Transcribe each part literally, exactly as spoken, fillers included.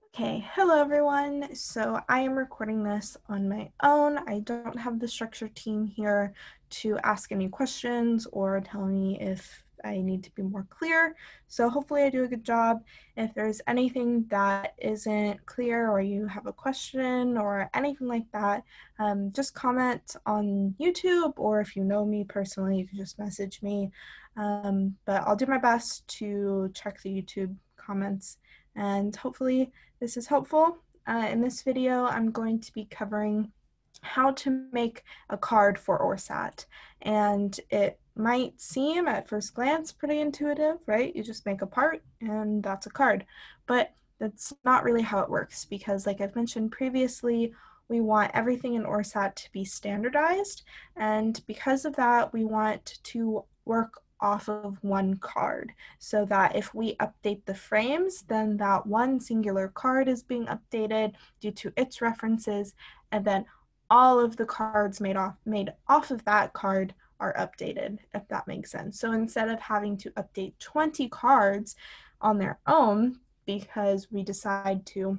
Okay, hello everyone. So I am recording this on my own. I don't have the structure team here to ask any questions or tell me if I need to be more clear. So hopefully I do a good job. If there's anything that isn't clear or you have a question or anything like that, um, just comment on YouTube, or if you know me personally, you can just message me. Um, but I'll do my best to check the YouTube comments, and hopefully this is helpful. Uh, in this video, I'm going to be covering how to make a card for OreSat. And it might seem at first glance pretty intuitive, right? You just make a part and that's a card. But that's not really how it works, because like I've mentioned previously, we want everything in OreSat to be standardized. And because of that, we want to work off of one card, so that if we update the frames, then that one singular card is being updated due to its references, and then all of the cards made off made off of that card are updated, if that makes sense. So instead of having to update twenty cards on their own because we decide to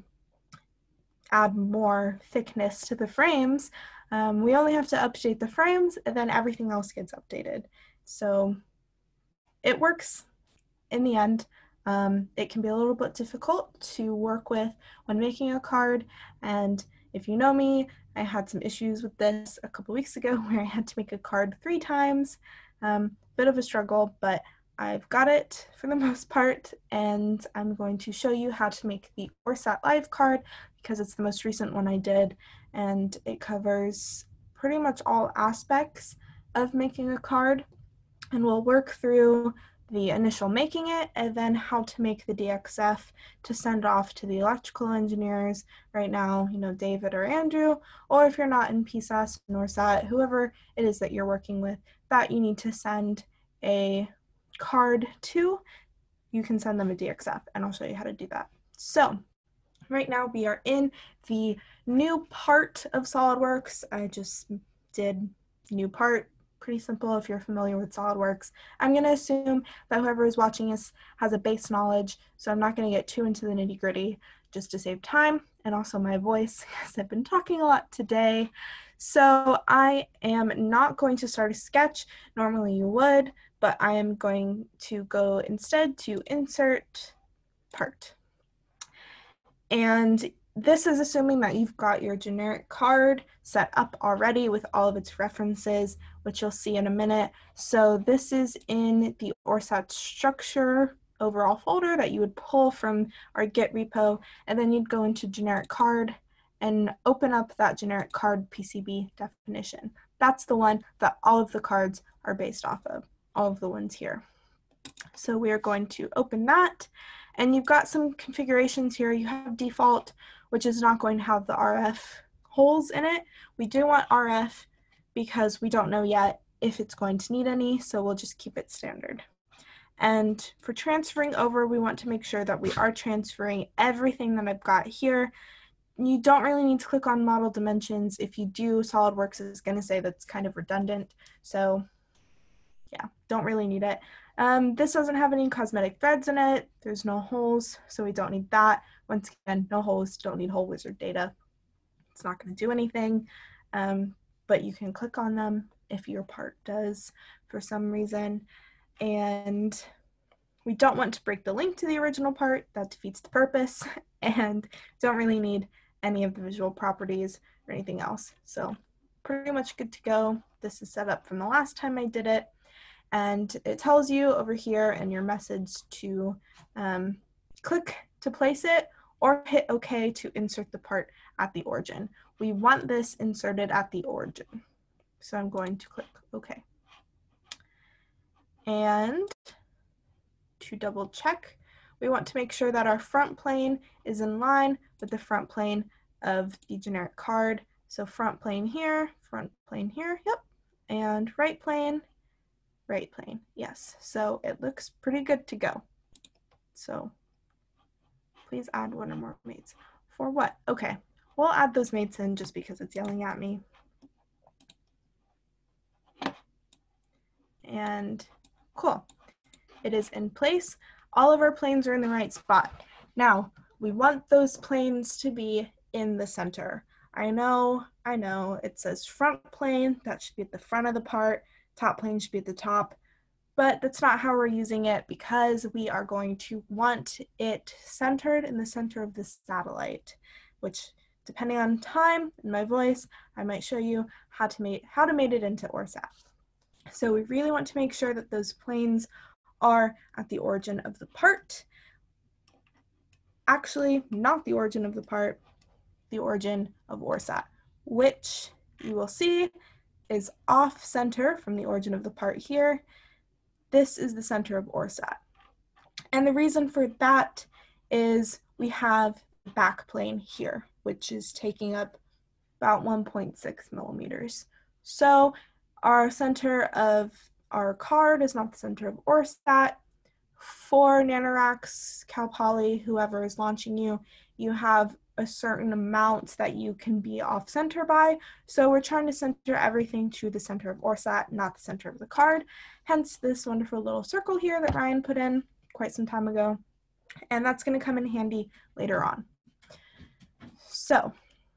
add more thickness to the frames, um, we only have to update the frames and then everything else gets updated. So it works in the end. Um, it can be a little bit difficult to work with when making a card, and if you know me, I had some issues with this a couple weeks ago where I had to make a card three times. Um, bit of a struggle, but I've got it for the most part, and I'm going to show you how to make the OreSat Live card because it's the most recent one I did, and it covers pretty much all aspects of making a card. And we'll work through the initial making it, and then how to make the D X F to send off to the electrical engineers right now, you know, David or Andrew, or if you're not in P S A S, OreSat, whoever it is that you're working with, that you need to send a card to, you can send them a D X F, and I'll show you how to do that. So right now we are in the new part of SolidWorks. I just did new part. Pretty simple if you're familiar with SolidWorks. I'm going to assume that whoever is watching this has a base knowledge, so I'm not going to get too into the nitty gritty just to save time and also my voice, because I've been talking a lot today. So I am not going to start a sketch. Normally you would, but I am going to go instead to insert part. And this is assuming that you've got your generic card set up already with all of its references, which you'll see in a minute. So this is in the OreSat structure overall folder that you would pull from our Git repo, and then you'd go into generic card and open up that generic card P C B definition. That's the one that all of the cards are based off of, all of the ones here. So we are going to open that, and you've got some configurations here. You have default, which is not going to have the R F holes in it. We do want R F because we don't know yet if it's going to need any, so we'll just keep it standard. And for transferring over, we want to make sure that we are transferring everything that I've got here. You don't really need to click on model dimensions. If you do, SolidWorks is going to say that's kind of redundant, so yeah, don't really need it. Um, this doesn't have any cosmetic threads in it. There's no holes, so we don't need that. Once again, no holes, don't need whole wizard data. It's not going to do anything, um, but you can click on them if your part does for some reason. And we don't want to break the link to the original part. That defeats the purpose, and don't really need any of the visual properties or anything else. So pretty much good to go. This is set up from the last time I did it. And it tells you over here in your message to um, click to place it or hit OK to insert the part at the origin. We want this inserted at the origin. So I'm going to click OK. And to double check, we want to make sure that our front plane is in line with the front plane of the generic card. So front plane here, front plane here, yep, and right plane, right plane, yes. So it looks pretty good to go. So please add one or more mates. For what? Okay, we'll add those mates in just because it's yelling at me. And cool, it is in place. All of our planes are in the right spot. Now, we want those planes to be in the center. I know, I know, it says front plane, that should be at the front of the part, top plane should be at the top, but that's not how we're using it because we are going to want it centered in the center of the satellite, which depending on time and my voice, I might show you how to make, how to make it into OreSat. So we really want to make sure that those planes are at the origin of the part. Actually, not the origin of the part, the origin of OreSat, which you will see is off center from the origin of the part here. This is the center of OreSat. And the reason for that is we have the back plane here, which is taking up about one point six millimeters. So our center of our card is not the center of OreSat. For NanoRacks, Cal Poly, whoever is launching you, you have a certain amount that you can be off center by. So we're trying to center everything to the center of OreSat, not the center of the card. Hence this wonderful little circle here that Ryan put in quite some time ago. And that's going to come in handy later on. So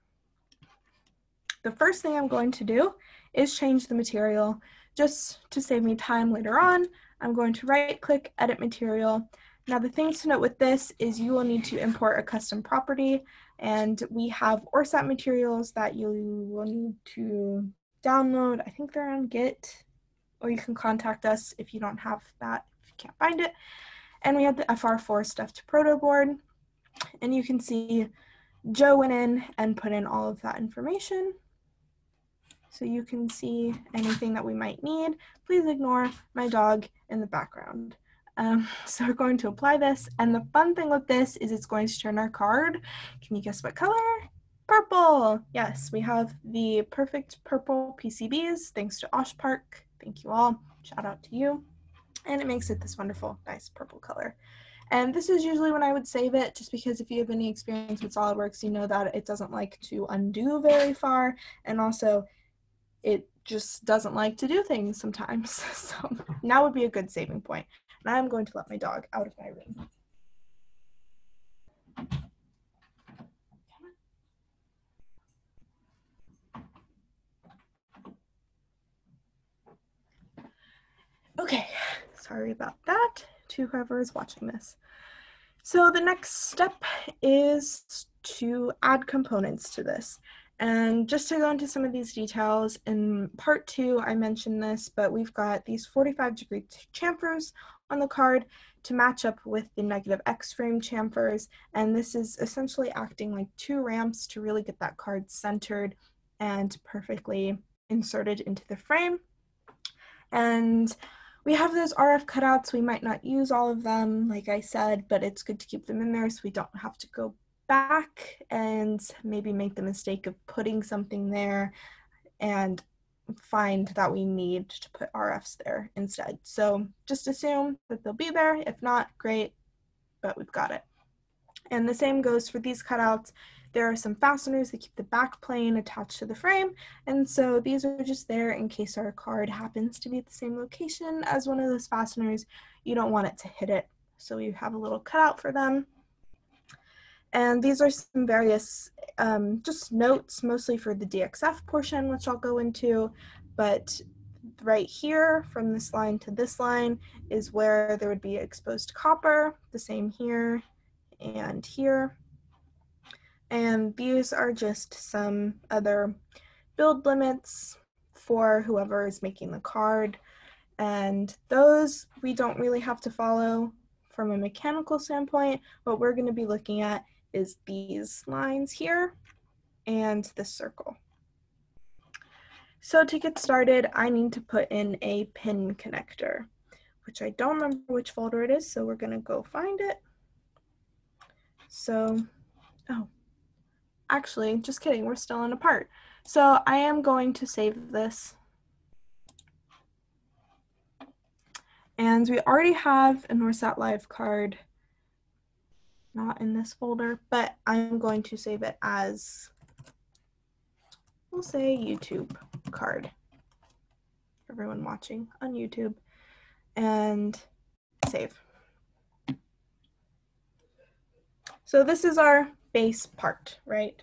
the first thing I'm going to do is change the material. Just to save me time later on, I'm going to right click, edit material. Now the things to note with this is you will need to import a custom property, and we have OreSat materials that you will need to download. I think they're on Git, or you can contact us if you don't have that, if you can't find it. And we have the F R four stuffed proto board, and you can see Joe went in and put in all of that information. So you can see anything that we might need. Please ignore my dog in the background. Um, so we're going to apply this, and the fun thing with this is it's going to turn our card. Can you guess what color? Purple. Yes, we have the perfect purple P C Bs thanks to Osh Park. Thank you all. Shout out to you. And it makes it this wonderful, nice purple color. And this is usually when I would save it, just because if you have any experience with SolidWorks, you know that it doesn't like to undo very far, and also it just doesn't like to do things sometimes. So now would be a good saving point. And I'm going to let my dog out of my room. Okay, sorry about that to whoever is watching this. So the next step is to add components to this. And just to go into some of these details, in part two, I mentioned this, but we've got these forty-five degree chamfers on the card to match up with the negative X frame chamfers. And this is essentially acting like two ramps to really get that card centered and perfectly inserted into the frame. And we have those R F cutouts. We might not use all of them, like I said, but it's good to keep them in there so we don't have to go back and maybe make the mistake of putting something there and find that we need to put R Fs there instead. So just assume that they'll be there. If not, great, but we've got it. And the same goes for these cutouts. There are some fasteners that keep the back plane attached to the frame, and so these are just there in case our card happens to be at the same location as one of those fasteners. You don't want it to hit it, so you have a little cutout for them. And these are some various um, just notes, mostly for the D X F portion, which I'll go into, but right here from this line to this line is where there would be exposed copper, the same here and here. And these are just some other build limits for whoever is making the card. And those we don't really have to follow from a mechanical standpoint. What we're going to be looking at is these lines here and this circle. So to get started, I need to put in a pin connector, which I don't remember which folder it is, so we're going to go find it. So, oh, actually, just kidding, we're still in a part. So I am going to save this. And we already have an OreSat Live card, not in this folder, but I'm going to save it as, we'll say, YouTube card. Everyone watching on YouTube, and save. So this is our base part, right?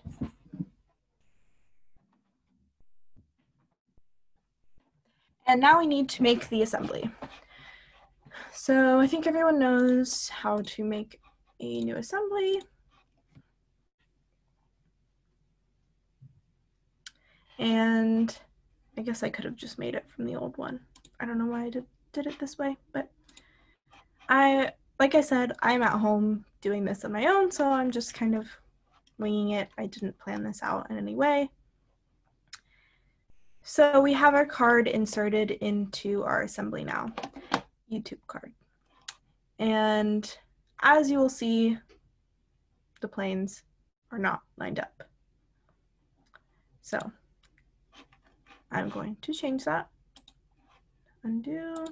And now we need to make the assembly. So I think everyone knows how to make a new assembly. And I guess I could have just made it from the old one. I don't know why I did, did it this way, but I, like I said, I'm at home doing this on my own, so I'm just kind of winging it. I didn't plan this out in any way. So we have our card inserted into our assembly now, YouTube card. And as you will see, the planes are not lined up. So I'm going to change that. Undo.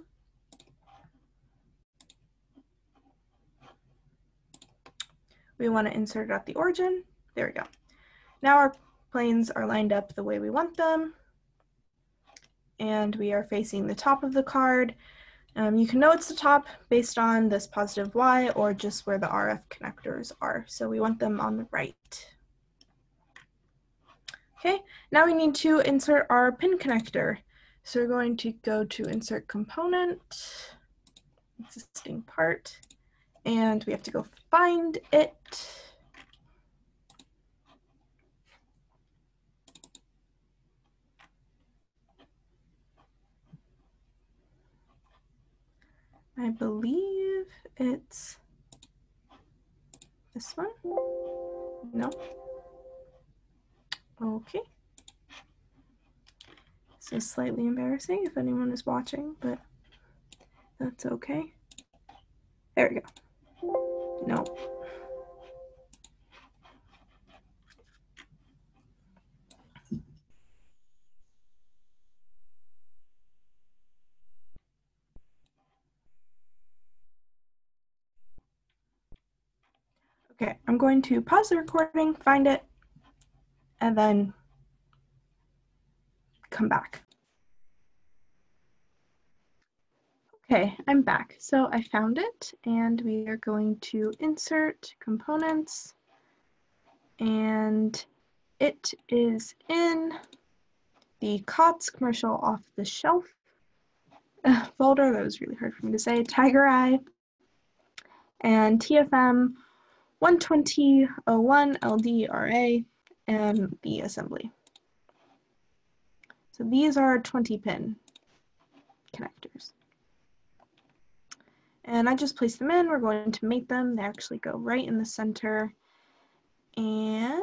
We want to insert it at the origin. There we go. Now our planes are lined up the way we want them. And we are facing the top of the card. Um, you can know it's the top based on this positive Y or just where the R F connectors are. So we want them on the right. Okay, now we need to insert our pin connector. So we're going to go to insert component, existing part, and we have to go find it. I believe it's this one. No. Okay. This is slightly embarrassing if anyone is watching, but that's okay. There we go. No. Okay, I'm going to pause the recording, find it, and then come back. Okay, I'm back. So I found it, and we are going to insert components, and it is in the COTS commercial off the shelf uh, folder. That was really hard for me to say. Tiger Eye and T F M one twenty oh one L D R A and the assembly. So these are twenty pin connectors. And I just placed them in. We're going to mate them. They actually go right in the center. And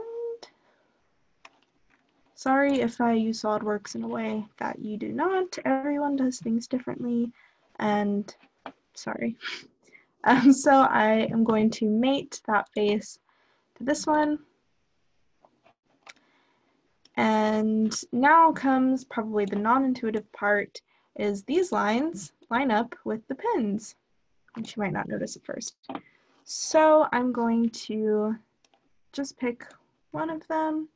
sorry if I use SolidWorks in a way that you do not. Everyone does things differently. And sorry. Um, so I am going to mate that face to this one. And now comes probably the non-intuitive part, is these lines line up with the pins, which you might not notice at first. So I'm going to just pick one of them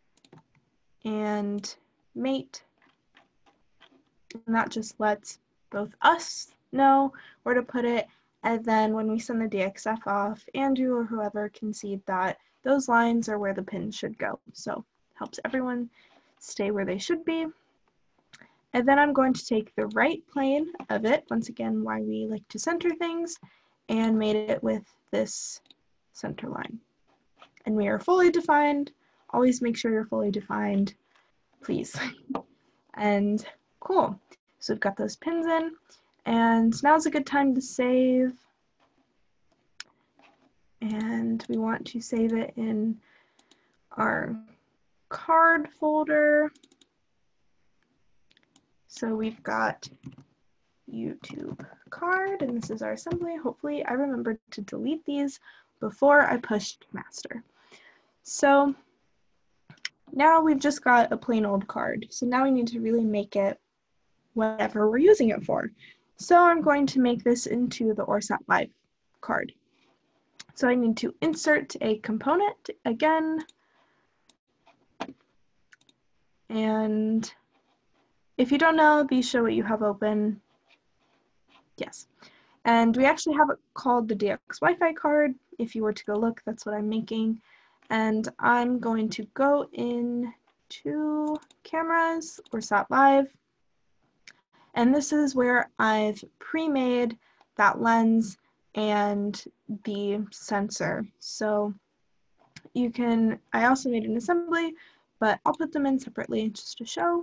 and mate. And that just lets both us know where to put it. And then when we send the D X F off, Andrew or whoever can see that those lines are where the pins should go. So helps everyone stay where they should be. And then I'm going to take the right plane of it, once again, why we like to center things, and mate it with this center line. And we are fully defined. Always make sure you're fully defined, please. And cool. So we've got those pins in, and now's a good time to save. And we want to save it in our card folder. So we've got YouTube card, and this is our assembly. Hopefully I remembered to delete these before I pushed master. So now we've just got a plain old card. So now we need to really make it whatever we're using it for. So I'm going to make this into the OreSat Live card. So I need to insert a component again. And if you don't know, these show what you have open. Yes. And we actually have it called the D X Wi-Fi card. if you were to go look, that's what I'm making. And I'm going to go in to cameras, OreSat Live. And this is where I've pre-made that lens and the sensor. So you can, I also made an assembly, but I'll put them in separately just to show.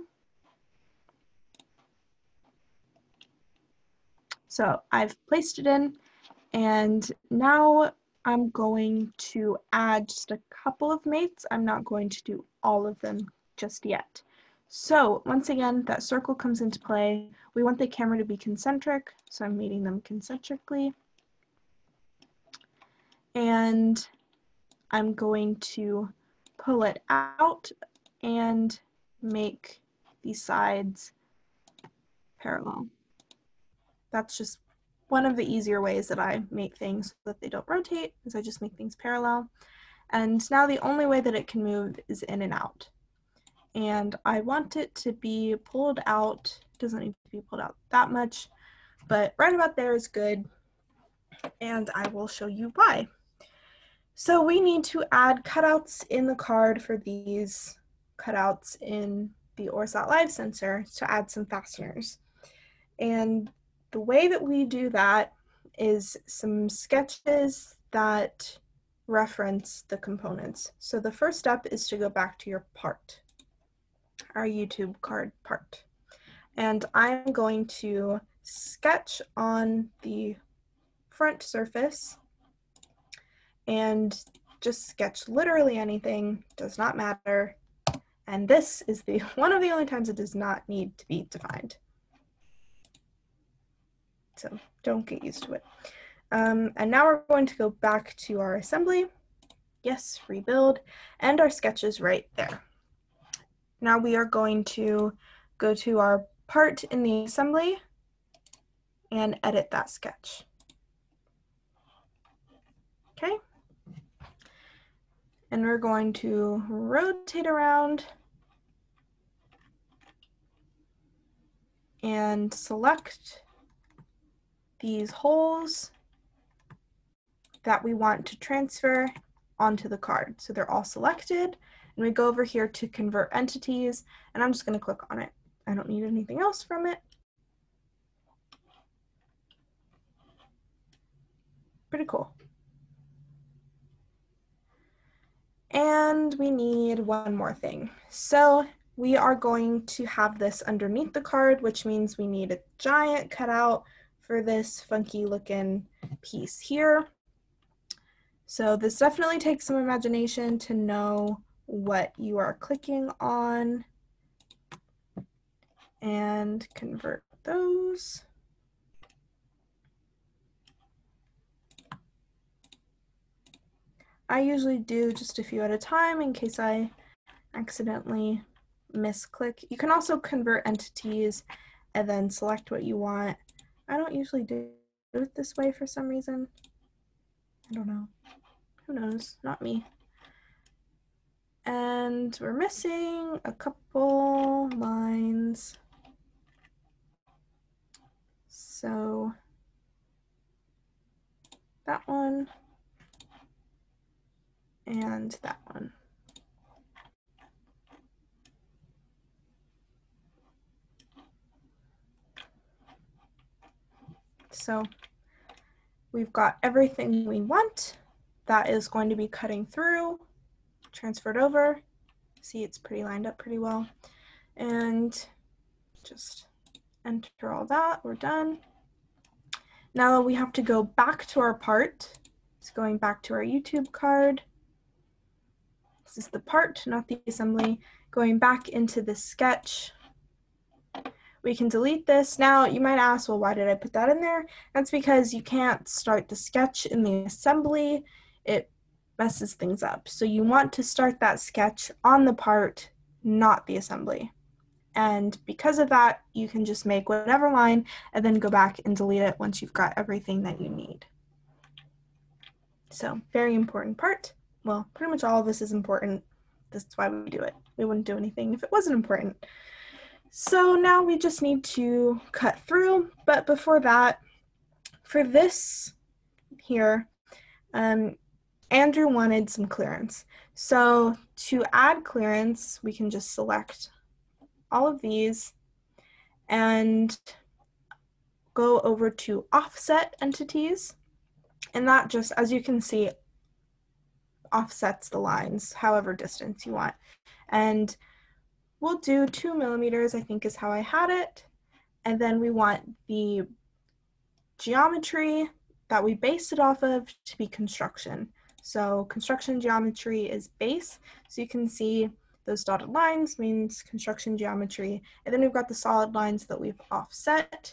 So I've placed it in, and now I'm going to add just a couple of mates. I'm not going to do all of them just yet. So once again, that circle comes into play. We want the camera to be concentric, so I'm mating them concentrically. And I'm going to pull it out and make the sides parallel. That's just one of the easier ways that I make things so that they don't rotate, is I just make things parallel. And now the only way that it can move is in and out. And I want it to be pulled out, doesn't need to be pulled out that much, but right about there is good. And I will show you why. So we need to add cutouts in the card for these cutouts in the OreSat Live sensor to add some fasteners. And the way that we do that is some sketches that reference the components. So the first step is to go back to your part, our YouTube card part. And I'm going to sketch on the front surface and just sketch literally anything, does not matter. And this is the one of the only times it does not need to be defined. So don't get used to it. Um, and now we're going to go back to our assembly. Yes, rebuild, and our sketch is right there. Now we are going to go to our part in the assembly and edit that sketch. Okay. And we're going to rotate around and select these holes that we want to transfer onto the card. So they're all selected, and we go over here to convert entities, and I'm just going to click on it. I don't need anything else from it. Pretty cool. And we need one more thing. So we are going to have this underneath the card, which means we need a giant cutout for this funky looking piece here. So this definitely takes some imagination to know what you are clicking on and convert those. I usually do just a few at a time in case I accidentally misclick. You can also convert entities and then select what you want. I don't usually do it this way for some reason. I don't know. Who knows? Not me. And we're missing a couple lines. So that one and that one. So we've got everything we want. That is going to be cutting through, transferred over. See, it's pretty lined up pretty well. And just enter all that, we're done. Now we have to go back to our part. It's going back to our YouTube card. This is the part, not the assembly. Going back into the sketch. We can delete this. Now you might ask, well, why did I put that in there? That's because you can't start the sketch in the assembly. It messes things up. So you want to start that sketch on the part, not the assembly. And because of that, you can just make whatever line and then go back and delete it once you've got everything that you need. So very important part. Well, pretty much all of this is important. This is why we do it. We wouldn't do anything if it wasn't important. So now we just need to cut through, but before that, for this here, um, Andrew wanted some clearance. So to add clearance, we can just select all of these and go over to offset entities. And that just, as you can see, offsets the lines however distance you want. And we'll do two millimeters, I think is how I had it. And then we want the geometry that we based it off of to be construction. So construction geometry is base. So you can see those dotted lines means construction geometry. And then we've got the solid lines that we've offset.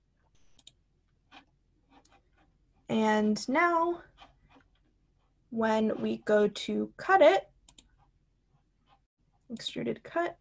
And now when we go to cut it, extruded cut,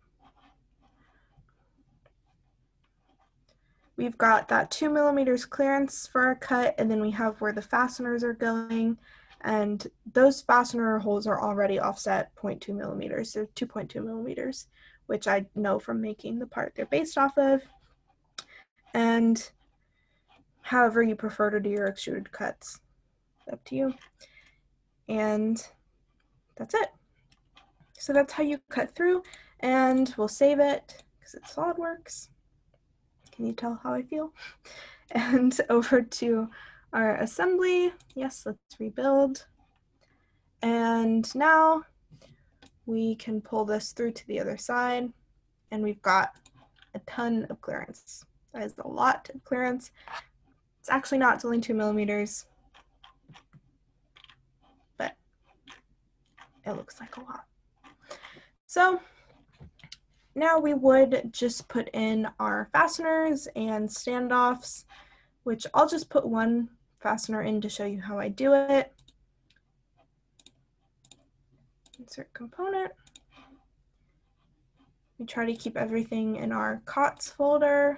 we've got that two millimeters clearance for our cut, and then we have where the fasteners are going, and those fastener holes are already offset zero point two millimeters, so two point two millimeters, which I know from making the part they're based off of. And however you prefer to do your extruded cuts, it's up to you. And that's it. So that's how you cut through, and we'll save it because it's SolidWorks. Can you tell how I feel? And over to our assembly. Yes, let's rebuild. And now we can pull this through to the other side, and we've got a ton of clearance. That is a lot of clearance. It's actually not, it's only two millimeters, but it looks like a lot. So now we would just put in our fasteners and standoffs, which I'll just put one fastener in to show you how I do it. Insert component. We try to keep everything in our C O T S folder.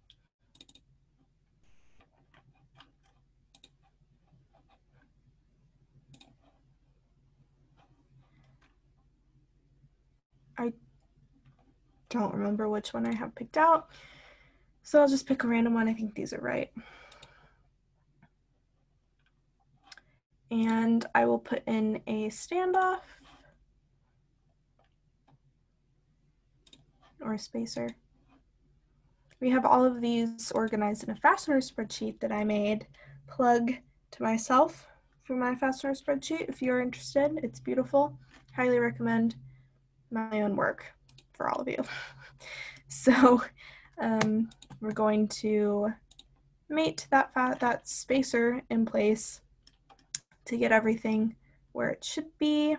I don't remember which one I have picked out, so I'll just pick a random one. I think these are right. And I will put in a standoff or a spacer. We have all of these organized in a fastener spreadsheet that I made. Plug to myself for my fastener spreadsheet if you're interested. It's beautiful. Highly recommend my own work for all of you. So um, we're going to mate that fat, that spacer in place to get everything where it should be.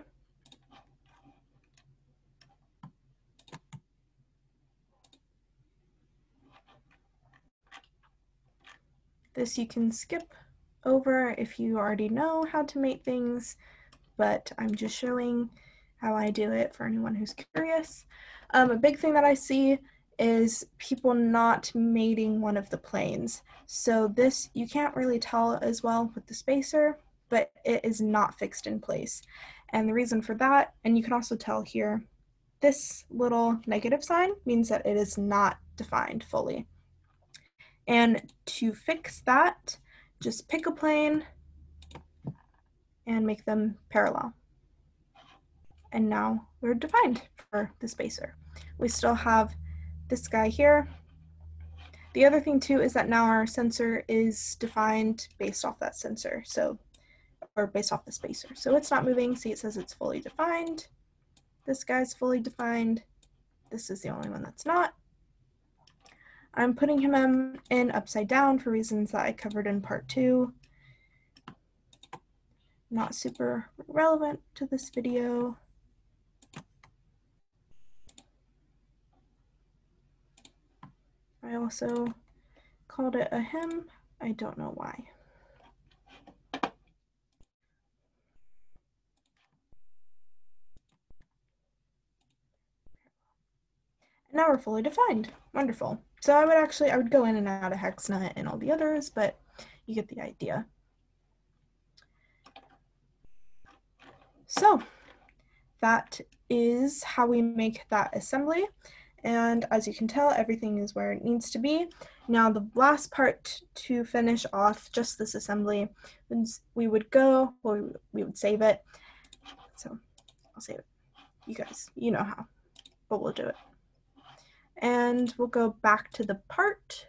This you can skip over if you already know how to mate things, but I'm just showing how I do it for anyone who's curious. Um, a big thing that I see is people not mating one of the planes. So this, you can't really tell as well with the spacer, but it is not fixed in place. And the reason for that, and you can also tell here, this little negative sign means that it is not defined fully. And to fix that, just pick a plane and make them parallel. And now we're defined for the spacer. We still have this guy here. The other thing too is that now our sensor is defined based off that sensor, so or based off the spacer. So it's not moving. See, it says it's fully defined. This guy's fully defined. This is the only one that's not. I'm putting him in upside down for reasons that I covered in part two. Not super relevant to this video. I also called it a him. I don't know why. Now we're fully defined. Wonderful. So I would actually, I would go in and out of HexNet and all the others, but you get the idea. So that is how we make that assembly. And as you can tell, everything is where it needs to be. Now the last part to finish off just this assembly, we would go, well, we would save it. So I'll save it. You guys, you know how, but we'll do it. And we'll go back to the part.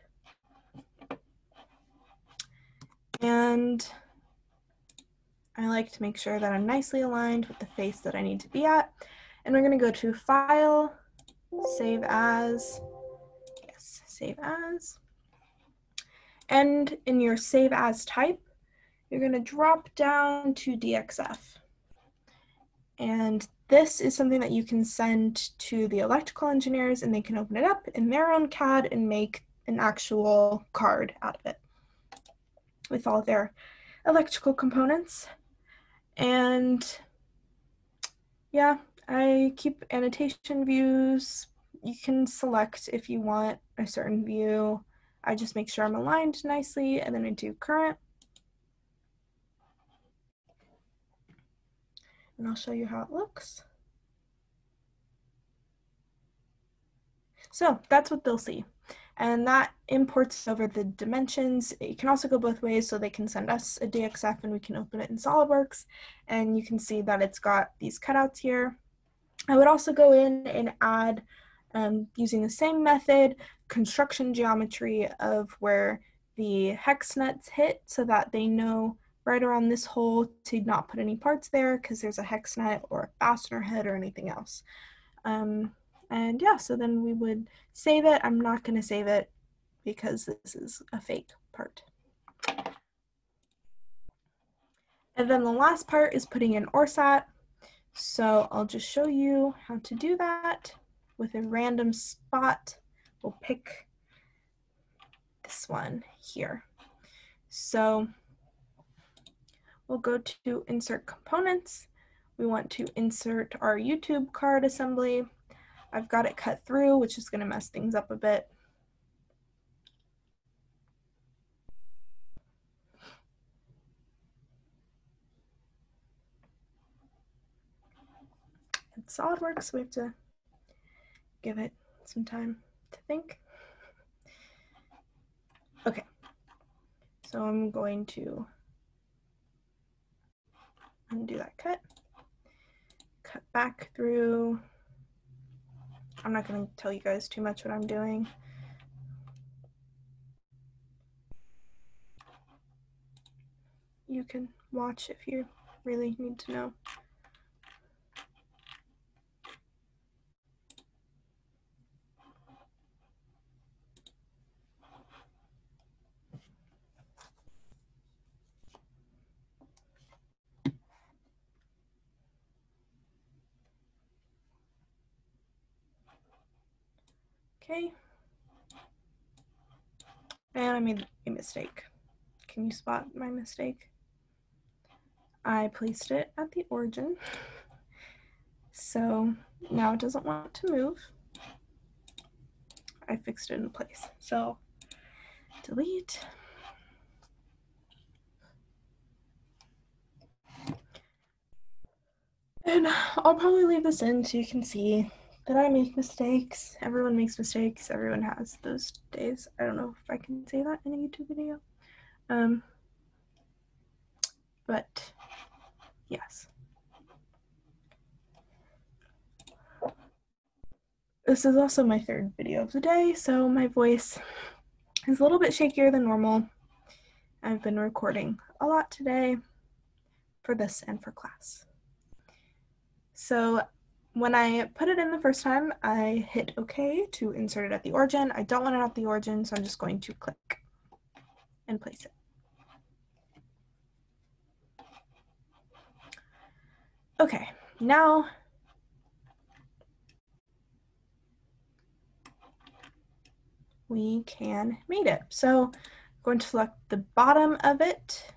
And I like to make sure that I'm nicely aligned with the face that I need to be at. And we're going to go to File, Save As, yes, Save As. And in your Save As type, you're going to drop down to D X F. And this is something that you can send to the electrical engineers, and they can open it up in their own C A D and make an actual card out of it with all their electrical components. And yeah, I keep annotation views. You can select if you want a certain view. I just make sure I'm aligned nicely, and then I do current. And I'll show you how it looks. So that's what they'll see. And that imports over the dimensions. It can also go both ways, so they can send us a D X F and we can open it in SolidWorks. And you can see that it's got these cutouts here. I would also go in and add, um, using the same method, construction geometry of where the hex nuts hit, so that they know right around this hole to not put any parts there because there's a hex nut or a fastener head or anything else. Um, and yeah, so then we would save it. I'm not going to save it because this is a fake part. And then the last part is putting in OreSat. So I'll just show you how to do that with a random spot. We'll pick this one here. So we'll go to Insert Components. We want to insert our YouTube card assembly. I've got it cut through, which is going to mess things up a bit. It's SolidWorks, so we have to give it some time to think. Okay, so I'm going to undo that cut, cut back through. I'm not going to tell you guys too much what I'm doing. You can watch if you really need to know. Okay. And I made a mistake. Can you spot my mistake? I placed it at the origin. So now it doesn't want to move. I fixed it in place. So delete. And I'll probably leave this in so you can see that I make mistakes. Everyone makes mistakes. Everyone has those days. I don't know if I can say that in a YouTube video. Um, but yes. This is also my third video of the day, so my voice is a little bit shakier than normal. I've been recording a lot today for this and for class. So when I put it in the first time, I hit OK to insert it at the origin. I don't want it at the origin, so I'm just going to click and place it. Okay, now we can mate it. So I'm going to select the bottom of it.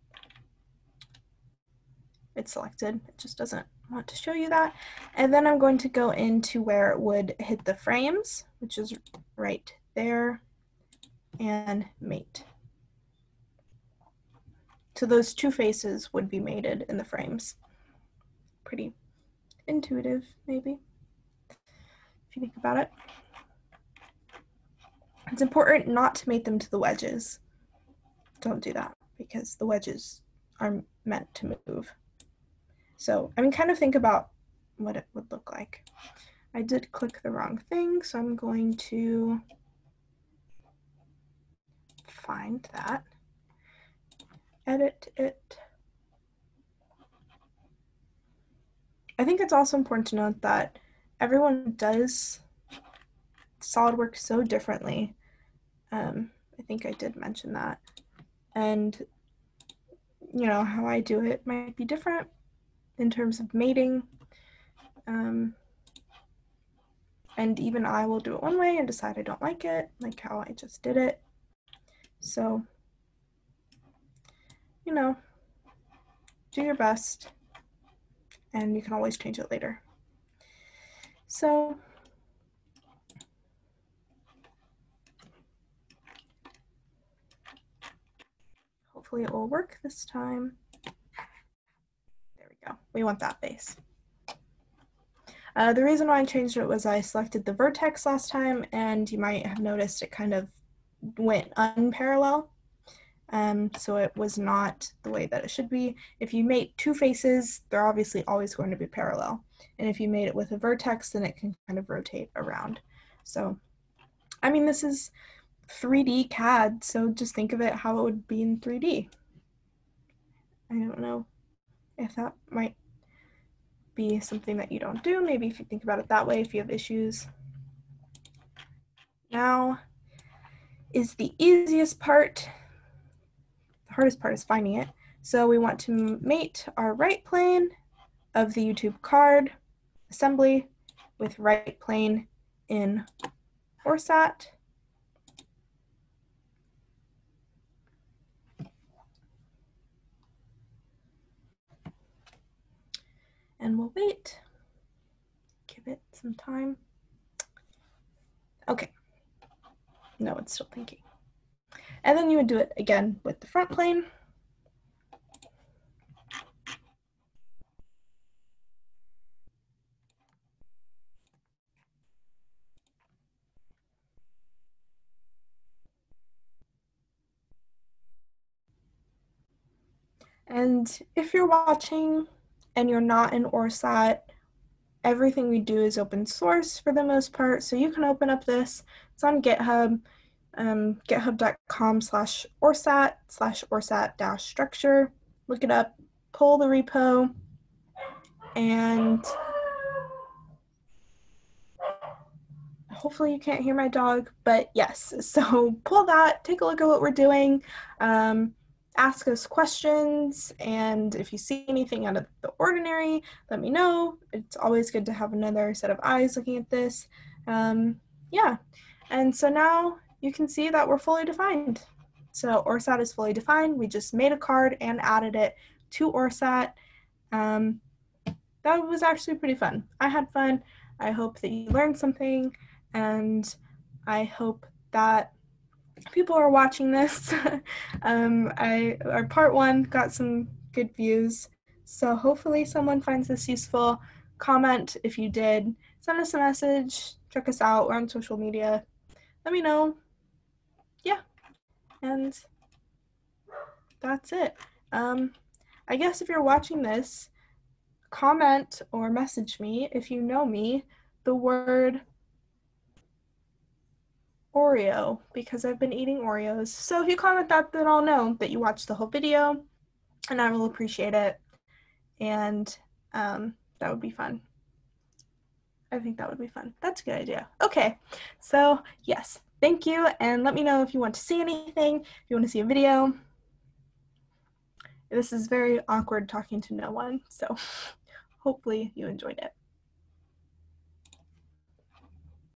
It's selected, it just doesn't want to show you that. And then I'm going to go into where it would hit the frames, which is right there, and mate. So those two faces would be mated in the frames. Pretty intuitive, maybe, if you think about it. It's important not to mate them to the wedges. Don't do that because the wedges are meant to move. So, I mean, kind of think about what it would look like. I did click the wrong thing, so I'm going to find that, edit it. I think it's also important to note that everyone does SolidWorks so differently. Um, I think I did mention that. And, you know, how I do it might be different in terms of mating. Um, and even I will do it one way and decide I don't like it, like how I just did it. So, you know, do your best, and you can always change it later. So, hopefully it will work this time. There we go. We want that face. Uh, the reason why I changed it was I selected the vertex last time, and you might have noticed it kind of went unparallel. Um, so it was not the way that it should be. If you mate two faces, they're obviously always going to be parallel. And if you mate it with a vertex, then it can kind of rotate around. So, I mean, this is three D C A D, so just think of it how it would be in three D. I don't know if that might be something that you don't do. Maybe if you think about it that way, if you have issues. Now is the easiest part. The hardest part is finding it. So we want to mate our right plane of the YouTube card assembly with right plane in OreSat. And we'll wait. Give it some time. Okay. No, it's still thinking. And then you would do it again with the front plane. And if you're watching and you're not in OreSat, everything we do is open source for the most part, so you can open up this. It's on GitHub, um, github.com slash OreSat slash OreSat dash structure. Look it up, pull the repo, and hopefully you can't hear my dog, but yes, so pull that, take a look at what we're doing, um, ask us questions, and if you see anything out of the ordinary, let me know. It's always good to have another set of eyes looking at this. Um, yeah, and so now you can see that we're fully defined. So OreSat is fully defined. We just made a card and added it to OreSat. Um, that was actually pretty fun. I had fun. I hope that you learned something, and I hope that people are watching this. um, I our part one got some good views, so hopefully someone finds this useful. Comment if you did. Send us a message. Check us out. We're on social media. Let me know. Yeah, and that's it. Um, I guess if you're watching this, comment or message me if you know me the word Oreo, because I've been eating Oreos. So if you comment that, then I'll know that you watched the whole video, and I will appreciate it, and um, that would be fun. I think that would be fun. That's a good idea. Okay, so yes, thank you, and let me know if you want to see anything, if you want to see a video. This is very awkward talking to no one, so hopefully you enjoyed it.